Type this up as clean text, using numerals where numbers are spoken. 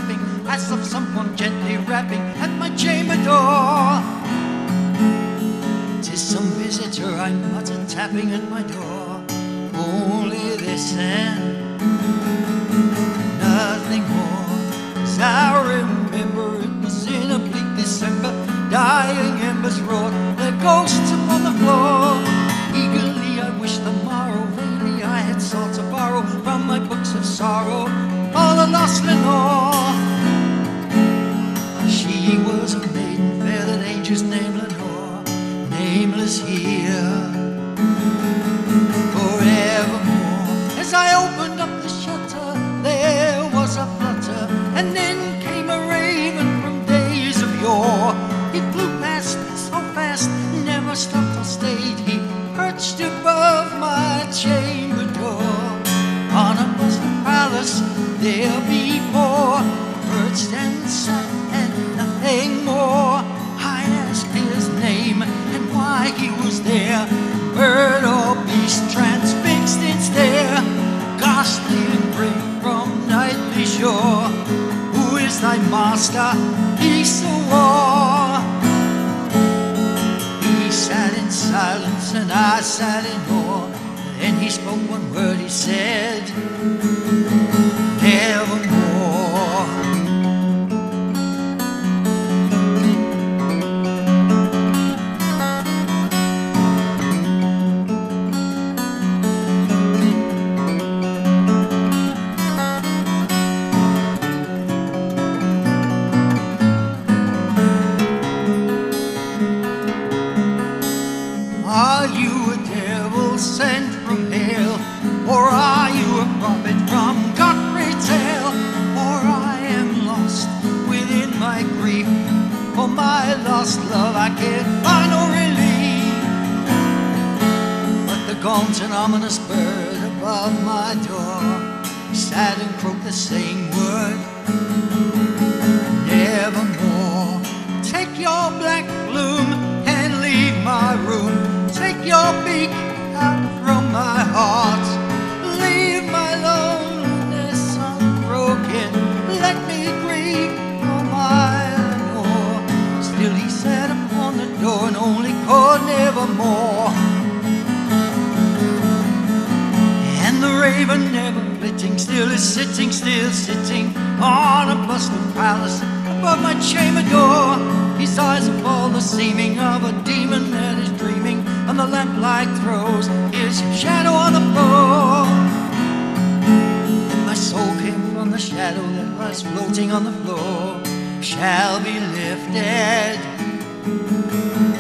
tapping, as of someone gently rapping at my chamber door. 'Tis some visitor, I muttered, tapping at my door. Only this and nothing more. As I remember, it was in a bleak December. Dying embers roared, their ghosts upon the floor. Eagerly I wished the morrow, vainly I had sought to borrow from my books of sorrow all the lost Lenore. She was a maiden fair that angels named Lenore, nameless here forevermore. As I opened up the shutter, there was a flutter, and then came a raven from days of yore. He flew past so fast, never stopped or stayed. He perched above my chamber door. On a bustle palace there before, perched and sat and nothing more. I asked his name and why he was there. Bird or beast transfixed in stare, ghastly and grim from nightly shore. Who is thy master? He swore. He sat in silence and I sat in awe. Then he spoke one word, he said, nevermore. Are you a devil sent from hell, or are you a prophet from God great tale? For I am lost within my grief, for my lost love I can't find no relief. But the gaunt and ominous bird above my door sat and croaked the same word, nevermore. Take your black bloom and leave my room. Take your beak out from my heart. Leave my loneliness unbroken. Let me grieve for my Lenore. Still he sat upon the door and only called nevermore. And the raven never flitting, still is sitting, still sitting on a bustled palace above my chamber door. His eyes have all the seeming of a demon that is dreaming, and the lamplight throws his shadow on the floor. And my soul came from the shadow that was floating on the floor, shall be lifted